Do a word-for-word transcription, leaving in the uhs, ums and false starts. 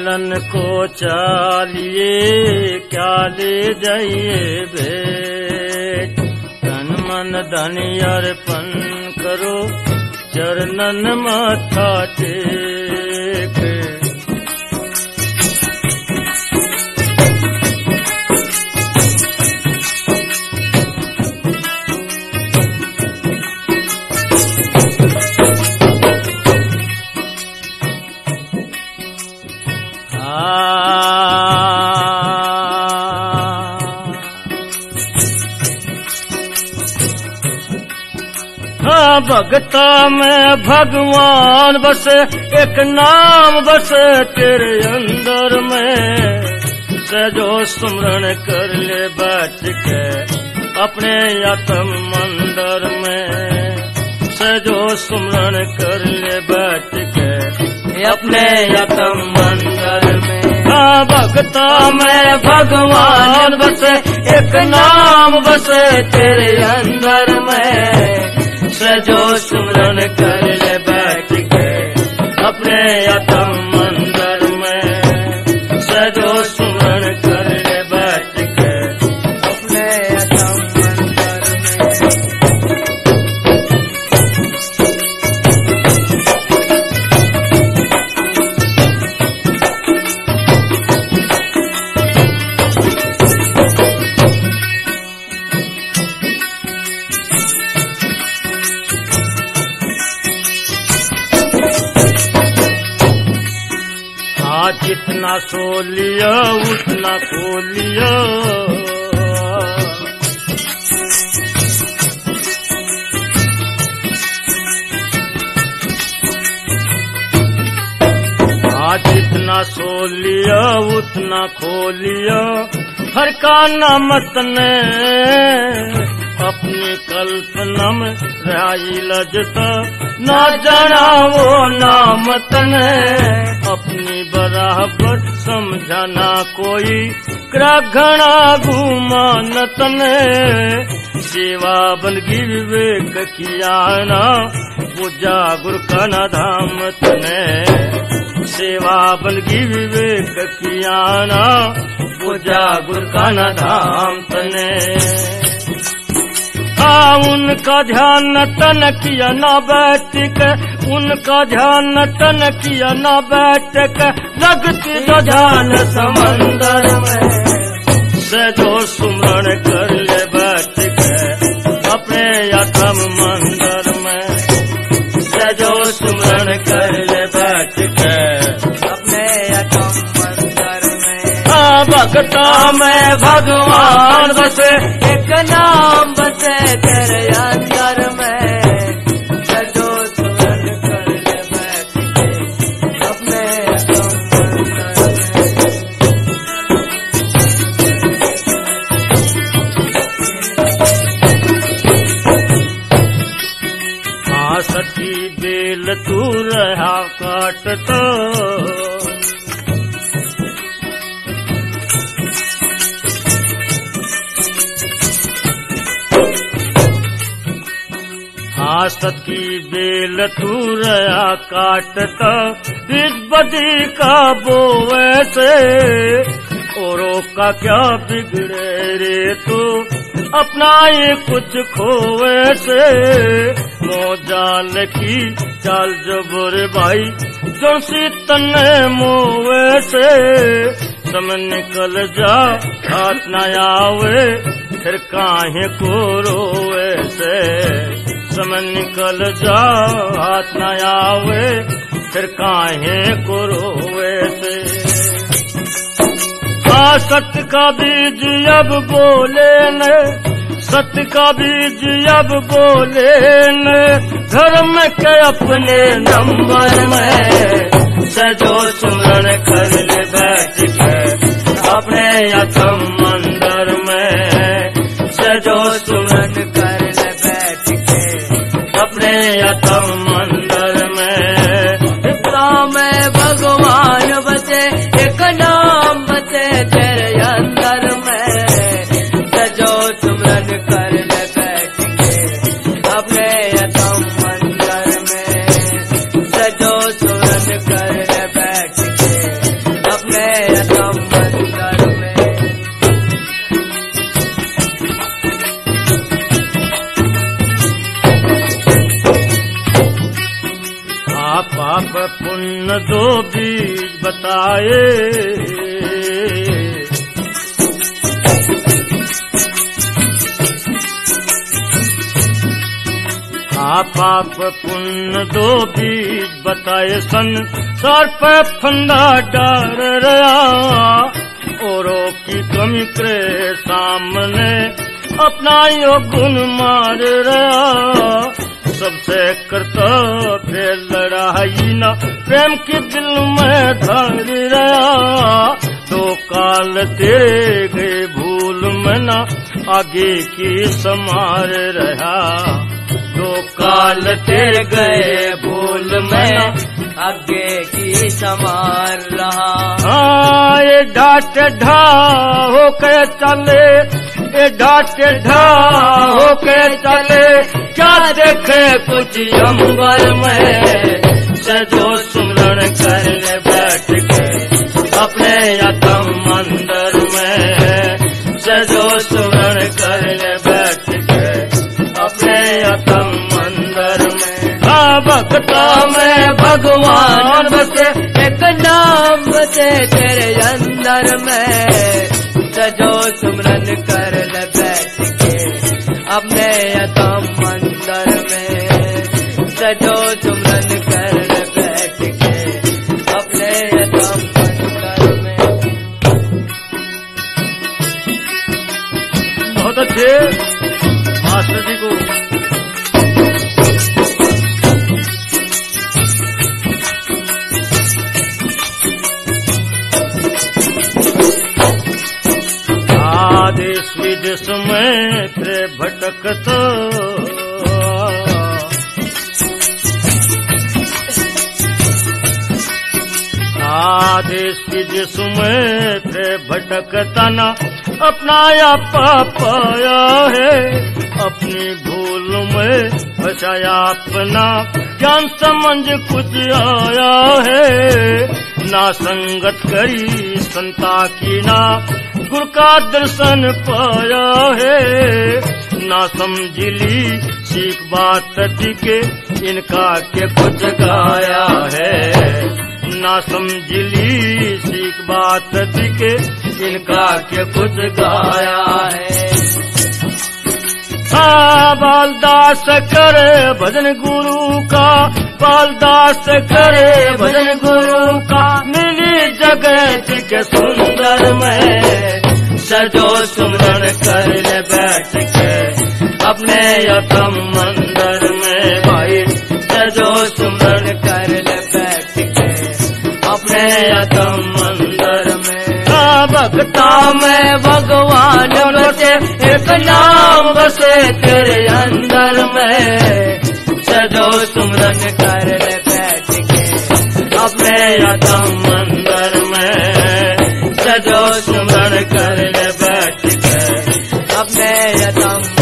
लालन को चालिए क्या ले जाइए भेंट। तन मन धन अर्पण करो चरणन माथा टेक। भगता में भगवान बसे एक नाम बसे तेरे अंदर में। सजो सुमरण कर ले बैठ के अपने आत्म मंदिर में। सजो सुमरण कर ले बैठ के अपने आत्म मंदिर में। हाँ भगता में भगवान बसे एक नाम बसे तेरे अंदर में। सजो सुमरण कर ले बैठ के अपने आत्म मंदिर में। सजो सुमरण कर ले बैठ के अपने आत्म मंदिर में। जितना सो लिया उतना खो लिया। हाँ जितना सो लिया उतना खो लिया। हर का नाम तने अपनी कल्पना में रहाई लजता। ना जाना वो नाम तने अपनी बराबर समझाना कोई ग्रहणा घूमा न तने। सेवा बलगी विवेक कियाना पूजा गुरु का न धाम तने। सेवा बलगी विवेक कियाना पूजा गुरु का न धाम तने। हाँ उनका ध्यान तन किया ना बैठ के। उनका ध्यान तन किया ना बैठ के लगती तो ध्यान समंदर में। सजो सुमरण कर ले बैठ के अपने आत्म मंदिर में। सजो सुमरण कर ले बैठ के अपने आत्म मंदिर में। हाँ भगता में भगवान बसे एक नाम बसे तेरे अंदर में। सजो सुमरण कर ले बैठ के अपने आत्म मंदिर में। हाँ सखी बेल तू रहा काटता। हासत की बेल तू रहा काटता। इस बदी का बोए से औरों का क्या बिगड़े रे तू। अपना ये कुछ खोए से मोजाल की चाल जबर भाई जो सी तने मोए से। सम निकल जा हाथ न आवे फिर काहे को रोए से। सम निकल जा हाथ न आवे फिर काहे को रोए से। हाँ सत्य का बीज अब बोले न। सत्य का बीज अब बोले न। धर्म के अपने नंबर में। सजो सुमरण कर ले बैठ के अपने आत्म मंदिर में। सजो सुमरण कर ले बैठ के अपने आत्म मंदिर में। इतना में भगवान बसे एक नाम बसे तेरे अंदर में। सजो सुमरण कर ले बैठ के अपने आत्म मंदिर में। सजो सुमरण कर ले बैठ के हाँ पाप पुण्य दो बीज बताए, हाँ पाप पुण्य दो बीज बताए, संसार पे फंदा डाल रहा, औरों की कमी करे सामने अपना यो गुण मार रहा, सबसे करता फिर लड़ाई ना प्रेम की दिल में धर रहा, दो काल तेरे गए भूल में ना आगे की समार रहा, दो काल तेरे गए भूल में आगे की समार रहा। हाँ ये ढाट ढा हो के चले, ये ढाट ढा हो के चले, क्या देखे कुछ अंबर में, सजो सुमरण कर ले बैठ के अपने अतम मंदिर में, सजो सुमरण कर ले बैठ के अपने अतम मंदिर में। हाँ भक्ता में भगवान बसे, एक नाम बसे तेरे अंदर में, सजो सुमरन कर ले बैठ के अपने अतम मंदिर में, सजो सुमरन कर ले बैठ के अपने अतम मंदिर में। बहुत अच्छे मास्टर जी को देश विदेश में फिर भटकता, देश विदेश में फिर भटकता ना अपना या पाया है, अपनी भूल में फंसाया अपना ज्ञान समझ कुछ आया है, ना संगत करी संता की ना गुरु का दर्शन पाया है, ना समझली सीख बात के इनका के कुछ गाया है, ना समझली सीख बात के इनका के कुछ गाया है। हाँ बालदास करे भजन गुरु का, बालदास करे भजन गुरु का, मिली जगत के सुंदर में, सजो सुमरण कर ले बैठ के अपने अतम मंदिर में, भाई सजो सुमरण कर ले बैठ के अपने अतम मंदिर में। भक्ता में भगवान बसे, एक नाम बसे तेरे अंदर में, सजो सुमरन कर ले बैठ के अपने अतम मंदिर में, सजो सुमरन कर ले बैठ के अपने अतम